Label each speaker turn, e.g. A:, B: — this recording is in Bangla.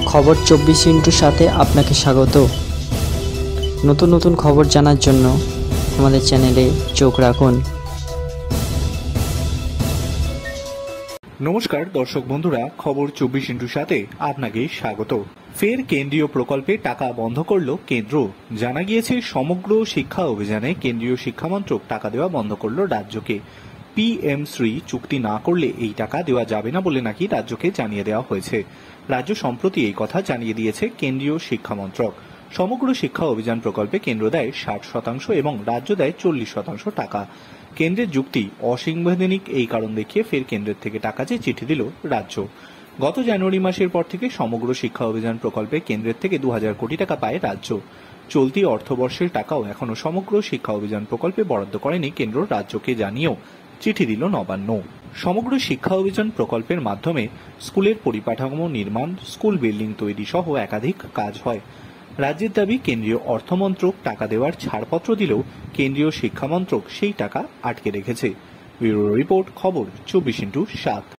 A: খবর 24 সাথে আপনাকে স্বাগত। নতুন নতুন খবর জানার জন্য আমাদের চ্যানেলে চোখ রাখুন।
B: নমস্কার দর্শক বন্ধুরা, খবর 24 আপনাকে স্বাগত। ফের কেন্দ্রীয় প্রকল্পে টাকা বন্ধ করল কেন্দ্র। জানা গিয়েছে, সমগ্র শিক্ষা অভিযানে কেন্দ্রীয় শিক্ষামন্ত্রক টাকা দেওয়া বন্ধ করল রাজ্যকে। PM শ্রী চুক্তি না করলে এই টাকা দেওয়া যাবে না বলে নাকি রাজ্যকে জানিয়ে দেওয়া হয়েছে। রাজ্য সম্প্রতি এই কথা জানিয়ে দিয়েছে কেন্দ্রীয় শিক্ষামন্ত্রক। সমগ্র শিক্ষা অভিযান প্রকল্পে কেন্দ্র দেয় 60% এবং রাজ্য দেয় 40% টাকা। কেন্দ্রের যুক্তি অসাংবিধানিক, এই কারণ দেখিয়ে ফের কেন্দ্রের থেকে টাকা চেয়ে চিঠি দিল রাজ্য। গত জানুয়ারি মাসের পর থেকে সমগ্র শিক্ষা অভিযান প্রকল্পে কেন্দ্রের থেকে 2000 কোটি টাকা পায় রাজ্য। চলতি অর্থবর্ষের টাকাও এখনো সমগ্র শিক্ষা অভিযান প্রকল্পে বরাদ্দ করেনি কেন্দ্র, রাজ্যকে জানিয়েও চিঠি দিল নবান্ন। সমগ্র শিক্ষা অভিযান প্রকল্পের মাধ্যমে স্কুলের পরিকাঠামো নির্মাণ, স্কুল বিল্ডিং তৈরি সহ একাধিক কাজ হয়। রাজ্যের দাবি, কেন্দ্রীয় অর্থমন্ত্রক টাকা দেওয়ার ছাড়পত্র দিলেও কেন্দ্রীয় শিক্ষামন্ত্রক সেই টাকা আটকে রেখেছে। ব্যুরো রিপোর্ট, খবর 24x7।